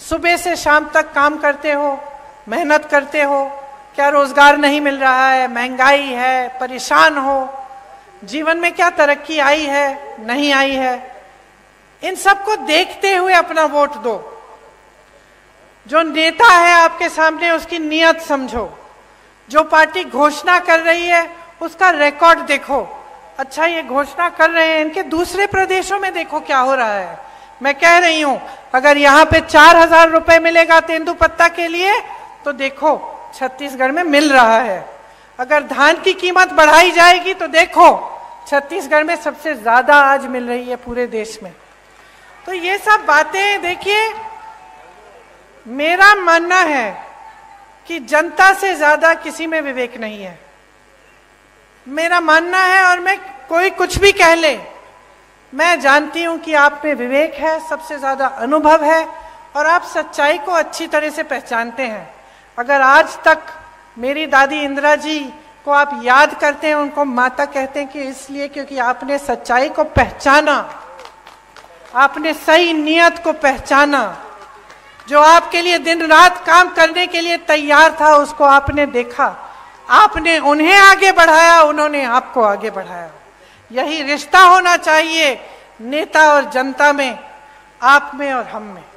सुबह से शाम तक काम करते हो, मेहनत करते हो, क्या रोजगार नहीं मिल रहा है, महंगाई है, परेशान हो, जीवन में क्या तरक्की आई है, नहीं आई है, इन सबको देखते हुए अपना वोट दो। जो नेता है आपके सामने उसकी नीयत समझो, जो पार्टी घोषणा कर रही है उसका रिकॉर्ड देखो। अच्छा ये घोषणा कर रहे हैं, इनके दूसरे प्रदेशों में देखो क्या हो रहा है। मैं कह रही हूं अगर यहाँ पे 4,000 रुपए मिलेगा तेंदुपत्ता के लिए, तो देखो छत्तीसगढ़ में मिल रहा है। अगर धान की कीमत बढ़ाई जाएगी तो देखो छत्तीसगढ़ में सबसे ज्यादा आज मिल रही है पूरे देश में। तो ये सब बातें देखिए, मेरा मानना है कि जनता से ज्यादा किसी में विवेक नहीं है, मेरा मानना है। और मैं कोई कुछ भी कह ले, मैं जानती हूं कि आप में विवेक है, सबसे ज्यादा अनुभव है और आप सच्चाई को अच्छी तरह से पहचानते हैं। अगर आज तक मेरी दादी इंदिरा जी को आप याद करते हैं, उनको माता कहते हैं कि इसलिए क्योंकि आपने सच्चाई को पहचाना, आपने सही नियत को पहचाना, जो आपके लिए दिन रात काम करने के लिए तैयार था उसको आपने देखा, आपने उन्हें आगे बढ़ाया, उन्होंने आपको आगे बढ़ाया। यही रिश्ता होना चाहिए नेता और जनता में, आप में और हम में।